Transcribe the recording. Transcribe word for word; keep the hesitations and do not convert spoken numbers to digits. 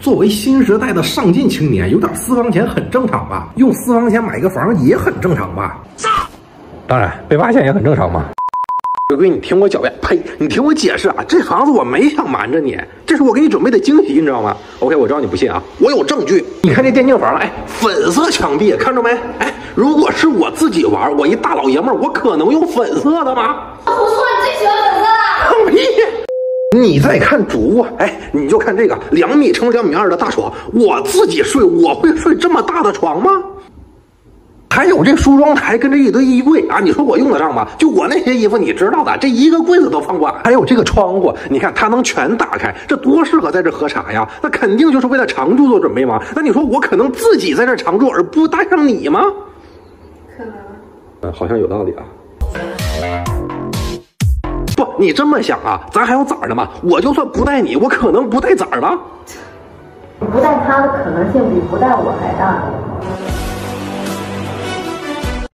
作为新时代的上进青年，有点私房钱很正常吧？用私房钱买个房也很正常吧？当然，被发现也很正常嘛。龟龟，你听我狡辩，呸！你听我解释啊，这房子我没想瞒着你，这是我给你准备的惊喜，你知道吗 ？OK， 我知道你不信啊，我有证据。你看这电竞房，哎，粉色墙壁，看着没？哎，如果是我自己玩，我一大老爷们儿，我可能用粉色的吗？ 胡说，你最喜欢粉色了。 屁！你再看主卧，哎，你就看这个两米乘两米二的大床，我自己睡，我会睡这么大的床吗？还有这梳妆台跟这一堆衣柜啊，你说我用得上吗？就我那些衣服，你知道的，这一个柜子都放不完。还有这个窗户，你看它能全打开，这多适合在这喝茶呀！那肯定就是为了常住做准备嘛。那你说我可能自己在这常住，而不带上你吗？ 可能。 嗯，好像有道理啊。不，你这么想啊，咱还有崽儿呢嘛？我就算不带你，我可能不带崽儿了。 不带他的可能性比不带我还大。